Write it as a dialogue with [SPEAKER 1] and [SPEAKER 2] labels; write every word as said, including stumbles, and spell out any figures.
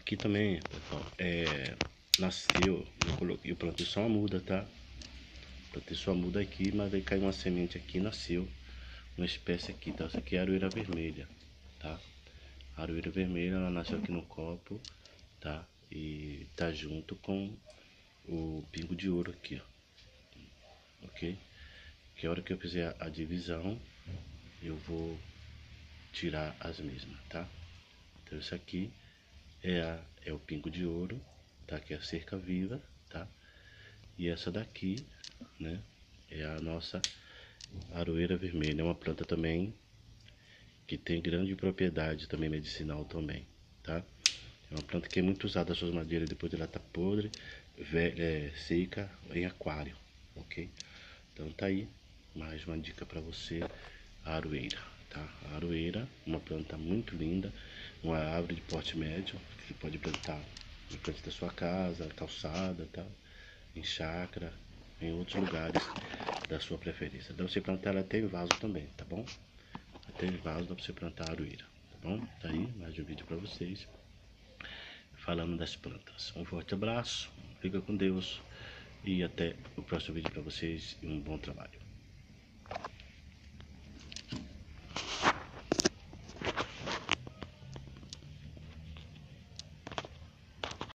[SPEAKER 1] Aqui também, pessoal, é, nasceu, eu coloquei, eu plantei só uma muda, tá? Plantei só uma muda aqui, mas aí caiu uma semente aqui, nasceu uma espécie aqui, tá? Essa aqui é a aroeira vermelha, tá? A aroeira vermelha, ela nasceu aqui no copo, tá? E tá junto com o pingo de ouro aqui, ó. Ok? Que a hora que eu fizer a divisão, eu vou tirar as mesmas, tá? Então isso aqui é, a, é o pingo de ouro, tá? Que é a cerca viva, tá? E essa daqui, né? É a nossa aroeira vermelha. É uma planta também que tem grande propriedade também medicinal também, tá? É uma planta que é muito usada as suas madeiras depois de ela tá podre, velha, é, seca em aquário, ok? Então tá aí mais uma dica para você, a aroeira, tá? A aroeira, uma planta muito linda, uma árvore de porte médio, que você pode plantar na frente da sua casa, calçada, tá? Em chácara, em outros lugares da sua preferência. Dá pra você plantar ela até em vaso também, tá bom? Até em vaso dá pra você plantar a aroeira, tá bom? Tá aí mais um vídeo para vocês falando das plantas. Um forte abraço, fica com Deus e até o próximo vídeo para vocês e um bom trabalho.